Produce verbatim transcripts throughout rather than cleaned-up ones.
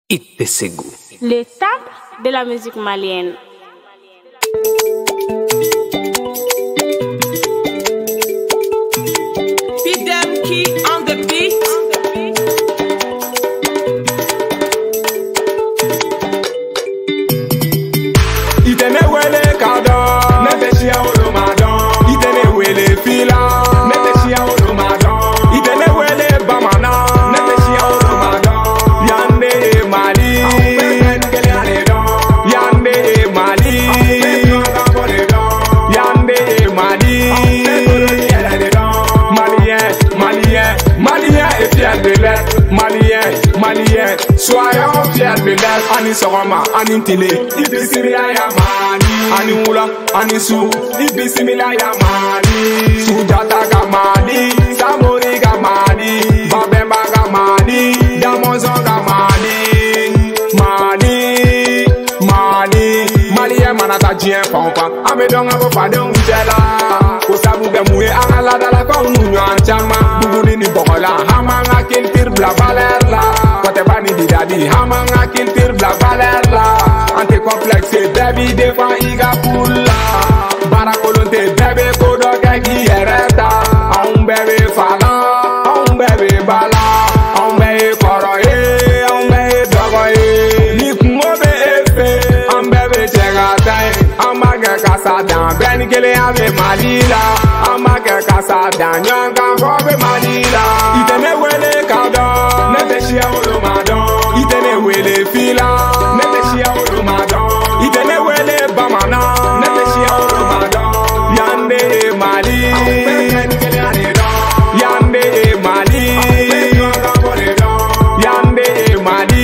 Titre. Les temples de la musique malienne. Pdemky On Beat. Itene wele kado, nete shia olo madon. Itene wele fila, nete shia olo madon. Itene wele bamana, nete shia olo madon. Yande Mali, yande Mali, yande Mali. Malien, malien, malien est fier de l'être. Malien, malien, soyons fiers de l'être. Ani soroma, ani tile, ibisimi ya mani. Ani wula, ani su, ibisimi ya mani. Sujata ga mani, Samori ga mani, Babemba ga mani, Damonzo ga mani. Mani, mani, malien manata jien pompa. Ame donga bo fadon jela. Kosabu be mouye angala dala ko unyo anchama. Buguni ni bokola, hamanga kiltir bla valer la. Kote bani di dadi, hamanga kiltir bla valer la. Ante complexe, baby defan iga pula. Barakolonte, bebe kodo keki yereta. Aun bebe fala, aun bebe bala. Aun bebe koroye, aun bebe dogoye. Ni kumobe efe, aun bebe chegatay. Amage kasa dan, ben kele ave malila. Amage kasa dan, yon kan fobe malila. Itene wele kado, nete shia olo madon. Itene wele fila, nete shia olo madon. Itene wele bamana, nete shia olo madon. Yande Mali, yande Mali, yande Mali.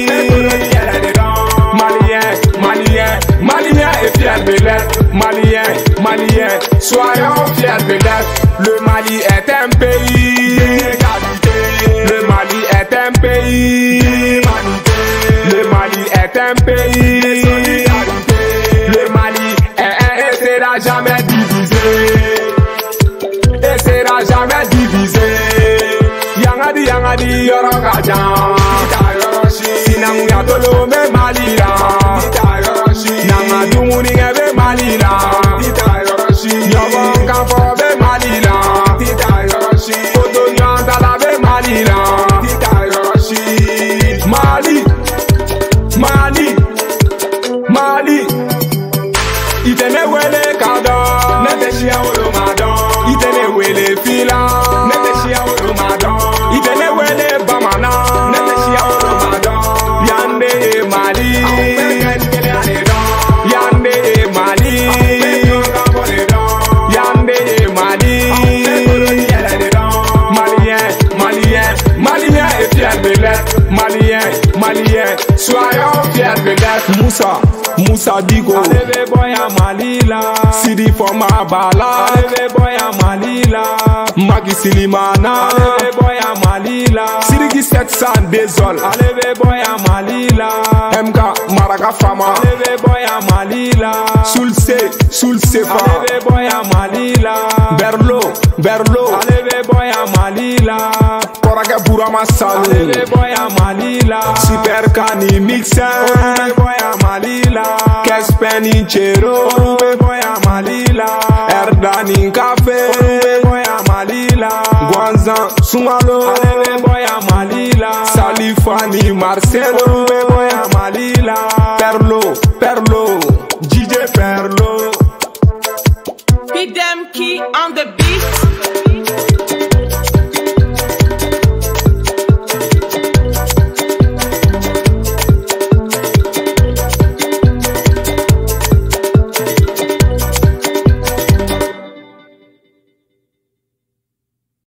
Malien, malien, malien est fier de l'être. Malien, malien, soyons fiers de l'être. Le Mali est un pays d'égalité. Le Mali est un pays d'humanité. Le Mali est un pays de solidarité. Le Mali est un et sera jamais divisé. Et sera jamais divisé. Yangadi yangadi yorogajan. Sinanga tolo me malila. Nanga dumuni ngebe malila. Nyobon kanfo be malila. Koto nyantala be malila. Mali, Mali, Mali. Itene wele kado, nete shia olo madon. Itene wele fila, nete shia olo madon. Itene wele bamana, nete shia olo madon. Yande Mali, yande Mali, yande Mali. Malien, malien, malien est fier de l'être. Malien, malien, soyons fiers de l'être. Moussa, Moussa Digo, Aleve boya Malila. Sidi Foma Bala, Aleve boya Malila. Magi Silimana, Aleve boya Malila. Sidi sept cents désol, Aleve boya Malila. M K Maraga Fama, Aleve boya Malila. Soulse, Soulse Fa, Aleve boya Malila. Berlo, Berlo, Aleve boya Malila. Koraga Burama Salu, Aleve boya Malila. Super Kani Mixer, Aleve boya Malila. Kespeni Chero, Aleve boya Malila. Erdani Cafe, Aleve boya Malila. Guanzan Sumalo, Aleve boya Malila. Salifani Marcelo, Aleve boya Malila. Perlo, Perlo, D J Perlo. Pdemky On Beat.